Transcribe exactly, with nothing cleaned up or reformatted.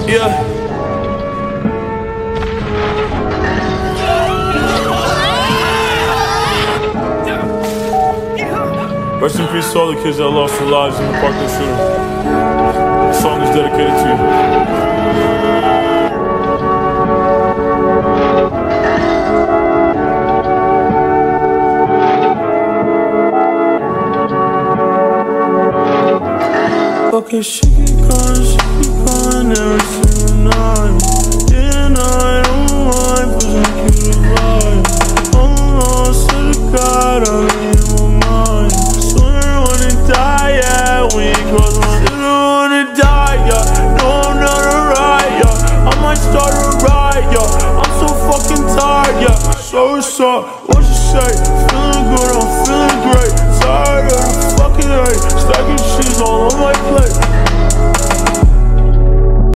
Yeah. Rest in peace to all the kids that lost their lives in the Parkland shooting. This song is dedicated to you. Okay, she keep calling, she keep calling every single night. Day and night, oh my, pushing you to ride. Oh no, swear to God, I'm in my mind. Swear I wanna die, yeah, when you cross my line. Swear I wanna die, yeah, no I'm not alright, yeah. I might start a riot, yeah, I'm so fucking tired, yeah. So what's up, what you say? Feeling good, I'm feeling great. Tired of the fucking hate, stacking cheese all on my plate.